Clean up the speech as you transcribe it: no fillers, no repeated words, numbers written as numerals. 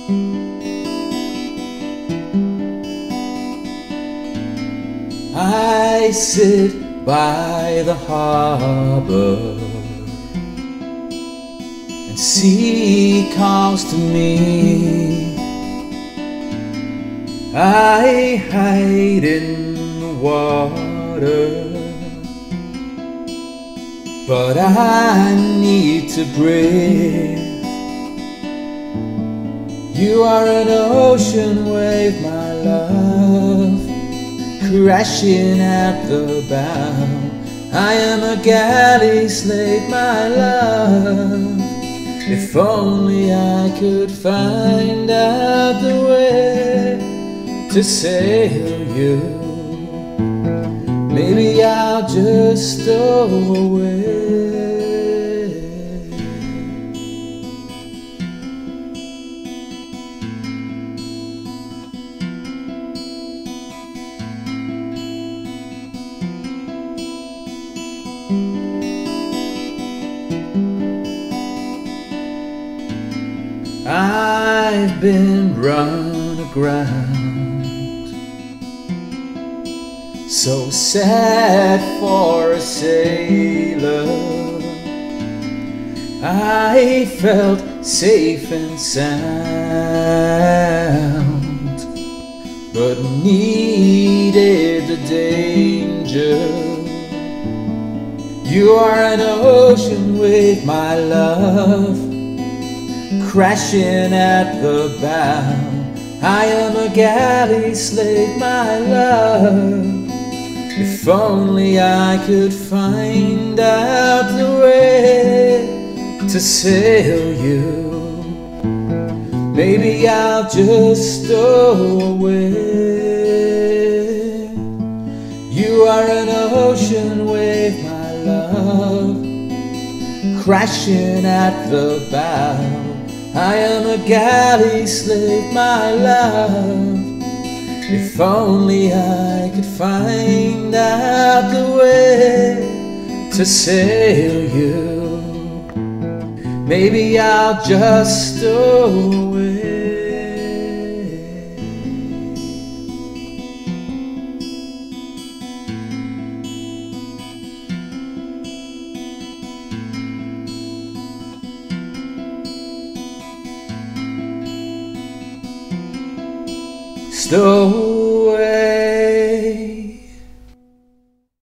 I sit by the harbor and sea calls to me. I hide in the water, but I need to breathe. You are an ocean wave, my love, crashing at the bow. I am a galley slave, my love. If only I could find out the way to sail you, maybe I'll just stow away. I've been run aground, so sad for a sailor. I felt safe and sound, but needed the danger. You are an ocean wave, my love, crashing at the bow. I am a galley slave, my love. If only I could find out the way to sail you, maybe I'll just stow away. You are an ocean wave, my love, crashing at the bow. I am a galley slave, my love. If only I could find out the way to sail you, maybe I'll just stow away. Stow away.